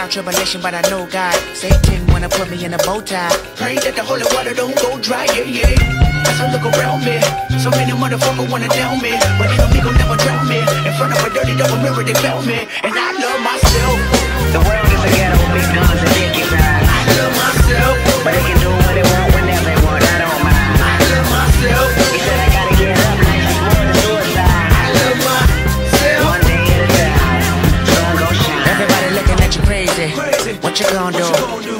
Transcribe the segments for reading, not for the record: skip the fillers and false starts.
tribulation, but I know God. Satan wanna put me in a bow tie. Pray that the holy water don't go dry, yeah, yeah. As I look around me, so many motherfuckers wanna down me, but enemy gon' never drown me. In front of a dirty double mirror, they found me, and I love myself. The world is a ghetto, big guns and dick inside. I love myself, but they can do what they want whenever they want. I don't mind. I love myself. He said I gotta get up, like it's more than suicide. I love myself. One day at a time, sun gon' shine. Everybody looking at you crazy. What you gonna do?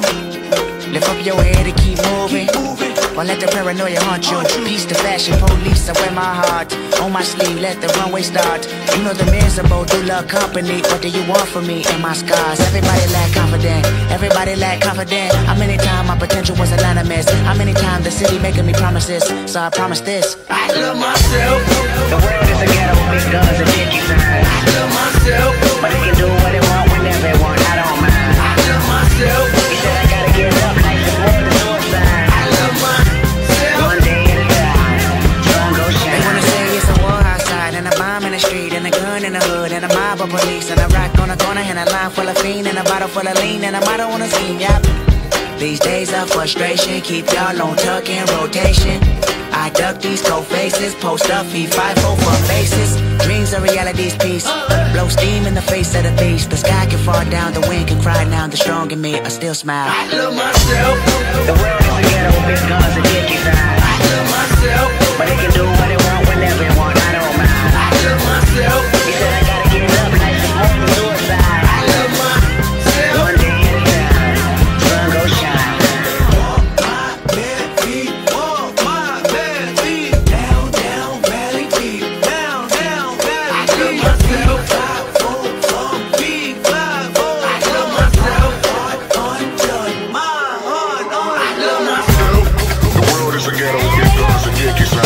Lift up your head and keep moving. Or let the paranoia haunt you. Peace to fashion police, I wear my heart on my sleeve, let the runway start. You know the miserable do love company. What do you want from me and my scars? Everybody lack confident, everybody lack confident. How many times my potential was a line of miss? How many times the city making me promises? So I promise this, I love myself. The world is a ghetto, big guns and dick inside. I love myself, but they can do what they want whenever they want. I don't mind. I love myself. He said I gotta get up, like it's more than suicide. I love myself. One day at a time, sun gon' shine. They wanna say it's a war outside, and a bomb in the street, and a gun in the hood, and a mob of police, and a rock on the corner, and a line full of fiend, and a bottle full of lean, and a motto on the scene, yep. These days of frustration keep y'all on tuck in rotation. I duck these cold faces, post up, feed 5-4 for faces. Dreams are reality's piece. Blow steam in the face of the beast. The sky can fall down, the wind can cry now. The strong in me, I still smile. I love myself. The world is a ghetto, big guns and dick inside. I love myself, but they can do what they want whenever they want. I don't mind. I love myself. He said I gotta get up, like it's more than suicide. I love myself. One day at a time, sun gon' shine. Walk my bare feet, walk my bare feet. Down, down, valley deep. Down, down, valley deep. I love myself. 5-4 from big 5-4. I love myself. Heart undone, my heart on. I love myself. The world is a ghetto, big guns and dick inside.